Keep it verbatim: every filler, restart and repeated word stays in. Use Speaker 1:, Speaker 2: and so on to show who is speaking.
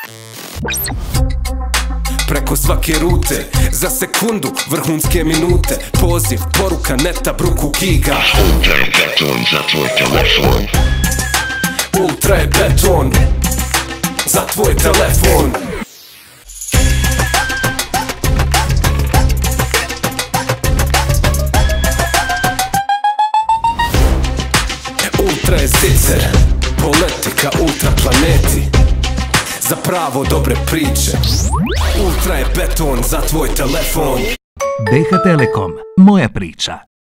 Speaker 1: Preko svake rute, za sekundu, vrhunske minute. Poziv, poruka, neta, bruku, giga.
Speaker 2: Ultra je beton za tvoj telefon.
Speaker 1: Ultra je beton za tvoj telefon. Ultra je zicer, poleti ka ultra planeti, za pravo dobre priče. Ultra je beton za tvoj telefon.
Speaker 3: B H Telekom, moja priča.